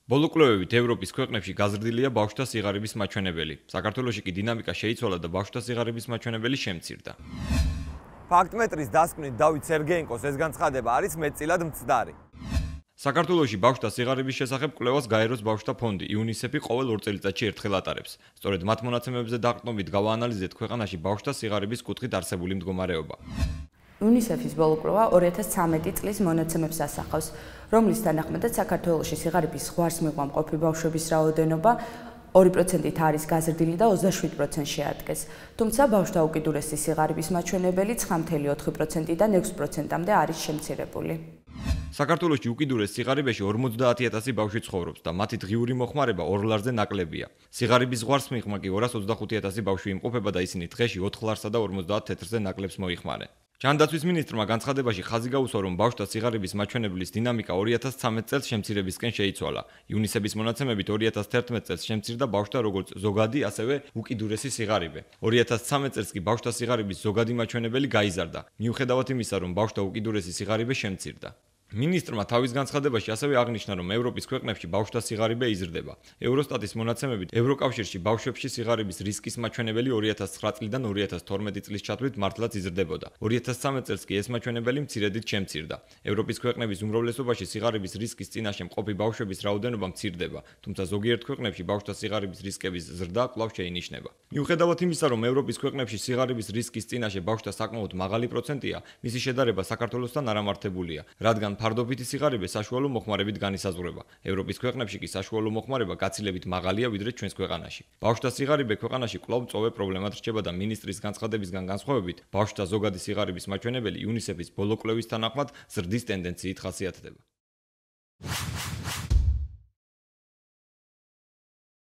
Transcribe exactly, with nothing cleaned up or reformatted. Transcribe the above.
ბოლო კვლევებით ევროპის ქვეყნებში გაზრდილია ბავშვთა სიღარიბის მაჩვენებელი. საქართველოში კი დინამიკა შეიცვალა და ბავშვთა სიღარიბის მაჩვენებელი შემცირდა. ფაქტ-მეტრის დასკვნით დავით სერგეენკოს ეს განცხადება არის მეტწილად მცდარი. საქართველოში ბავშვთა სიღარიბის შესახებ კვლევას გაეროს ბავშვთა ფონდი იუნისეფი ყოველ ორ წელიწადში ერთხელ ატარებს. სწორედ მათ მონაცემებზე დაყრდნობით გავაანალიზეთ ქვეყანაში ბავშვთა სიღარიბის კუთხით არსებული მდგომარეობა. იუნისეფის ბოლო კვლევა ორი ათას ცხრამეტი წლის მონაცემებს ასახავს, რომლის თანახმადაც საქართველოში სიღარიბის ზღვარს მიღმამყოფი ბავშვების რაოდენობა ორი პროცენტით არის გაზრდილი და ოცდაშვიდ პროცენტს შეადგენს. თუმცა ბავშვთა უკიდურესი სიღარიბის მაჩვენებელი ცხრა კoma ოთხი პროცენტიდან ექვს პროცენტამდე არის შემცირებული. საქართველოში უკიდურეს სიღარიბეში ორმოცდაათი ათასი ბავშვი ცხოვრობს და მათი დღიური მოხმარება ორ ლარზე ნაკლებია. სიღარიბის ზღვარს მიღმა კი ორას ოცდახუთი ათასი ბავშვი იმყოფება და ისინი დღეში ოთხ ლარსა და ორმოცდაათ თეთრზე ნაკლებს მოიხმარენ. ჯანდაცვის მინისტრმა განცხადებაში ხაზი გაუსვა, რომ ბავშვთა სიღარიბის მაჩვენებლის დინამიკა ორი ათას ცხრამეტ წელს შემცირებისკენ შეიცვალა. იუნისეფის მონაცემებით ორი ათას თერთმეტ წელს შემცირდა ბავშვთა როგორც ზოგადი, ასევე უკიდურესი სიღარიბე. ორი ათას ცხრამეტ წელს კი ბავშვთა სიღარიბის ზოგადი მაჩვენებელი გაიზარდა, მიუხედავად იმისა, რომ ბავშვთა უკიდურესი სიღარიბე შემცირდა. მინისტრმა თავის განცხადებაში ასევე აღნიშნა, რომ ევროპის ქვეყნებში ბავშვთა სიღარიბე იზრდება. ევროსტატის მონაცემებით, ევროკავშირში ბავშვებში სიღარიბის რისკის მაჩვენებელი ორი ათას ცხრა წლიდან ორი ათას თორმეტი წლის ჩათვლით მართლაც იზრდებოდა. ორი ათას ცხრამეტ წელს კი ეს მაჩვენებელი მცირედით შემცირდა. ევროპის ქვეყნების უმრავლესობაში სიღარიბის რისკის წინაშე მყოფი ბავშვების რაოდენობა მცირდება, თუმცა ზოგიერთ ქვეყნებში ბავშვთა სიღარიბის რისკების ზრდა კვლავ შეინიშნება. მიუხედავად იმისა, რომ ევროპის ქვეყნებში სიღარიბის რისკის წინაშე ბავშვთა საკმაოდ მაღალი პროცენტია, მისი შედარება საქართველოსთან არ ამართებულია, რადგან ფარდობითი სიღარიბე საშუალო მოხმარებით განისაზღვრება. ევროპის ქვეყნებში კი საშუალო მოხმარება გაცილებით მაღალია ვიდრე ჩვენს ქვეყანაში. ბავშვთა სიღარიბე ქვეყანაში კვლავ მწვავე პრობლემად რჩება და მინისტრის განცხადებისგან განსხვავებით, ბავშვთა ზოგადი სიღარიბის მაჩვენებელი იუნისეფის ბოლო კვლევის თანახმად ზრდის ტენდენციით ხასიათდება.